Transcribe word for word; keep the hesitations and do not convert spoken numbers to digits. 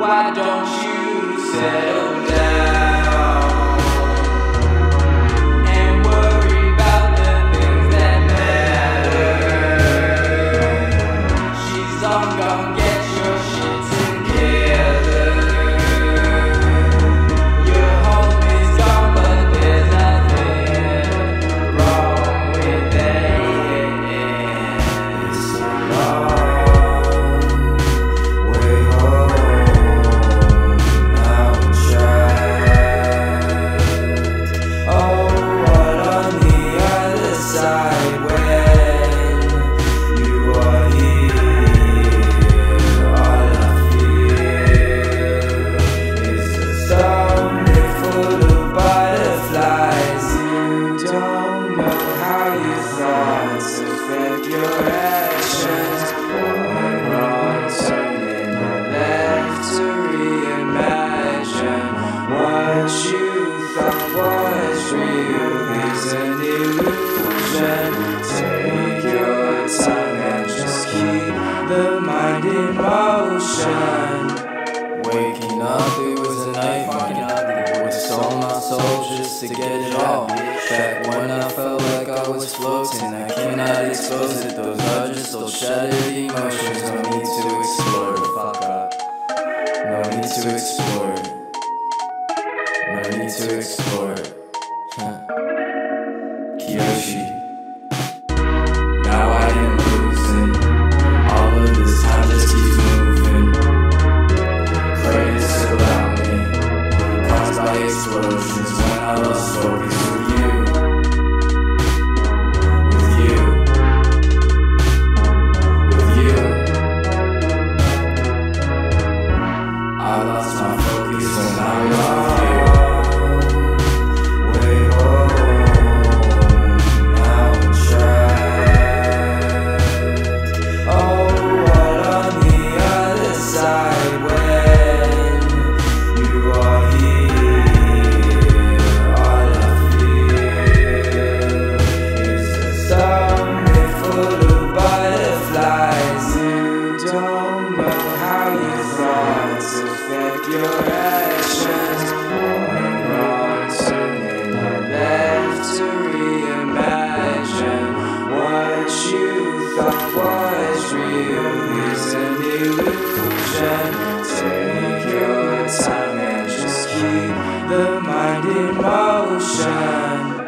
why don't you settle down and worry about the things that matter? She's long gone, get your shit together. Your home is gone, but there's nothing wrong with that. It's a long way home, now I'm trapped. Oh, what on the other side when you are here? All I feel is a stomach full of butterflies. You don't know how your thoughts affect your actions. One wrong turn and you're left to reimagine. What you thought was real is an illusion. Take your time and just keep the mind in motion. Waking up, it was a nightmare. I would sold my soul just to get it all back. When I felt like I was floating, I cannot expose it. Those are just those shattered emotions. No need to explore it. Fuck up. No need to explore it. No need to explore it. Kiyoshi. Now I am losing. All of this time just keeps moving. Craters surround me, caused by explosions. When I lost focus with you, with you, with you, I lost my focus when I was with you. Way home, now I'm trapped. Oh, what on the other side when you are here? All I feel is a stomach full of butterflies. You don't know how your thoughts affect your actions. One wrong turn and you're left to reimagine. What you thought was real is an illusion. Take your time and just keep the mind in motion.